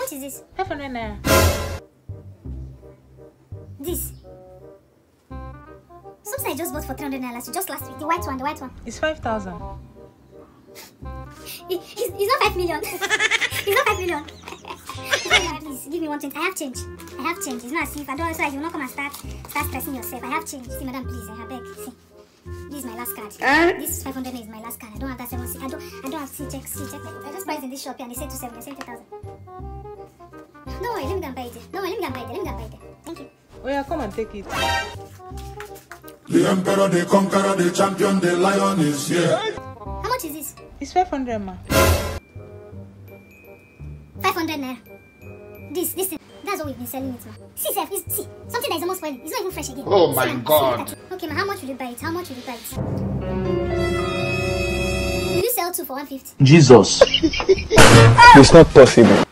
much is this? 500 naira. This. Something I just bought for 300 naira just last week. The white one, the white one. It's 5,000. He's not 5 million. He's not 5 million. Please give me 120. I have change. I have change. It's not as if I don't, so you will not come and start stressing yourself. I have change. See, madam, please, I beg. See, this is my last card. This 500 is my last card. I don't have that 7. I don't have C check. I just priced in this shop here and they said 27. I said 10,000. Don't worry, let me go and buy it. Don't worry, let me go and buy it. Let me go and buy it. Thank you. Oh yeah, come and take it. The emperor, the conqueror, the champion, the lion is here. How much is this? It's 500 ma. 500 naira. This thing. That's what we've been selling it, ma. See, Seth, see, something that is almost spoiling. It's not even fresh again. Oh my God. Okay, ma, how much will you buy it? How much will you buy it? Will you sell 2 for 150? Jesus. It's not possible.